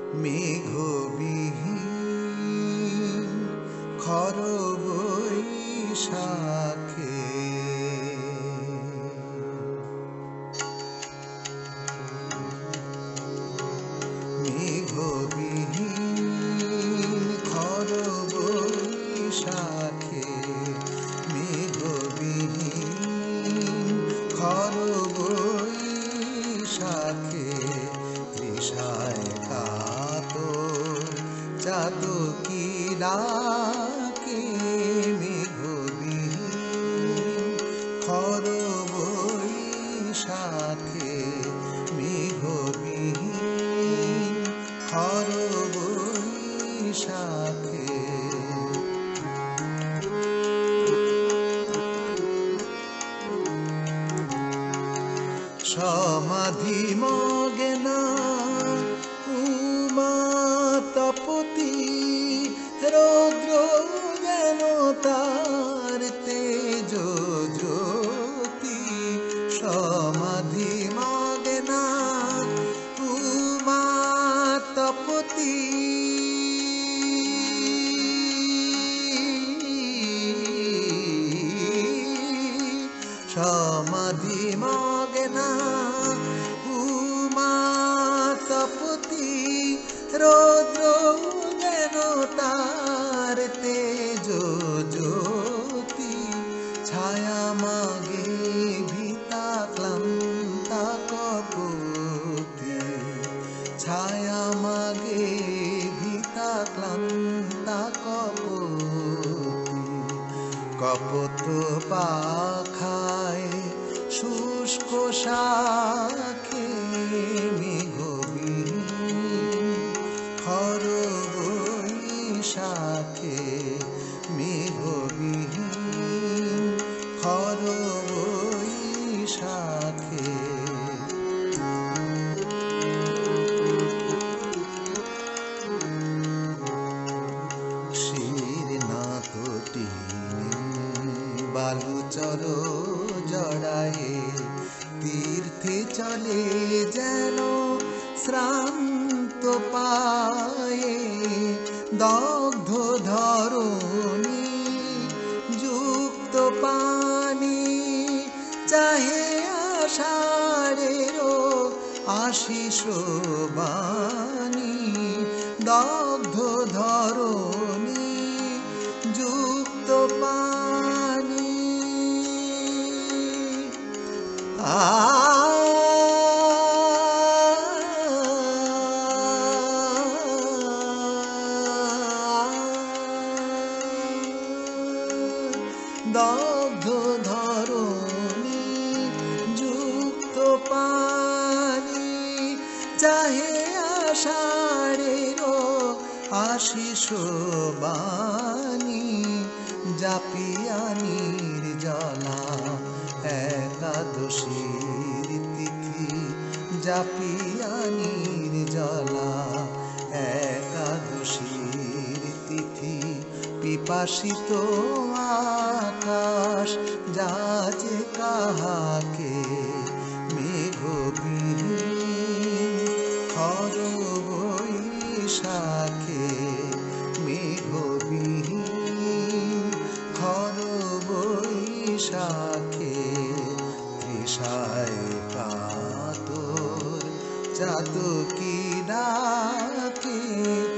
মেঘবিহীন খর বৈশাখে মেঘবিহীন খর বৈশাখে মেঘবিহীন খর বৈশাখে তৃষায় কাতর চাতকী ডাকে মেঘবিহীন খর বৈশাখে মেঘবিহীন খর বৈশাখে সমাধি মগ্না উমা তপতি রৌদ্র যেন তার তেজ জ্যোতি সমাধি মগ্না উমা তপতি সমাধি মগ্না উমা তপতি রৌদ্র যেন তার তেজ জ্যোতি ছায়া মাগে ভীতা ক্লান্তা কপতি ছায়া মাগে ভীতা ক্লান্তা কপতি কপত পাখায় শুষ্ক শাখে মেঘবিহীন খর বৈশাখে মেঘবিহীন খর বৈশাখে শীর্ণাতটি বালুচর জড়ায়ে তীর্থে চলে যেন শ্রান্ত পায়ে দগ্ধ ধরণী যুক্ত পানি চাহে আষাঢ়েরও আশিস বাণী দগ্ধ ধরণী যুক্ত পানি দগ্ধ ধরণী যুক্ত পানি চাহে আষাঢ়েরও আশিস বাণী জাপিয়া নির্জলা একাদশীর তিথি জাপিয়া নির্জলা একাদশীর তিথি পিপাসিত আকাশ যাচে কাহাকে মেঘবিহীন খর বৈশাখে মেঘবিহীন খর বৈশাখে তৃষায় কাতর চাতকী ডাকে